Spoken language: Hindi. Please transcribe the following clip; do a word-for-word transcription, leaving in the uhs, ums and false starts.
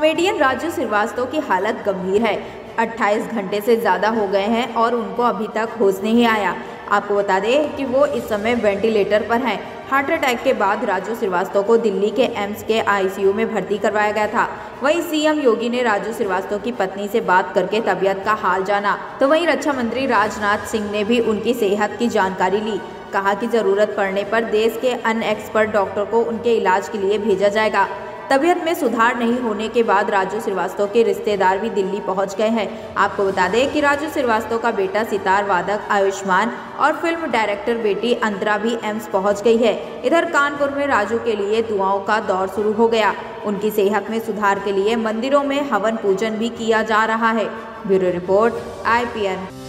कॉमेडियन राजू श्रीवास्तव की हालत गंभीर है। अट्ठाईस घंटे से ज़्यादा हो गए हैं और उनको अभी तक होश नहीं आया। आपको बता दें कि वो इस समय वेंटिलेटर पर हैं। हार्ट अटैक के बाद राजू श्रीवास्तव को दिल्ली के एम्स के आईसीयू में भर्ती करवाया गया था। वहीं सीएम योगी ने राजू श्रीवास्तव की पत्नी से बात करके तबीयत का हाल जाना, तो वहीं रक्षा मंत्री राजनाथ सिंह ने भी उनकी सेहत की जानकारी ली। कहा कि जरूरत पड़ने पर देश के अन्य एक्सपर्ट डॉक्टर को उनके इलाज के लिए भेजा जाएगा। तबीयत में सुधार नहीं होने के बाद राजू श्रीवास्तव के रिश्तेदार भी दिल्ली पहुंच गए हैं। आपको बता दें कि राजू श्रीवास्तव का बेटा सितार वादक आयुष्मान और फिल्म डायरेक्टर बेटी अंतरा भी एम्स पहुंच गई है। इधर कानपुर में राजू के लिए दुआओं का दौर शुरू हो गया। उनकी सेहत में सुधार के लिए मंदिरों में हवन पूजन भी किया जा रहा है। Bureau report I P N.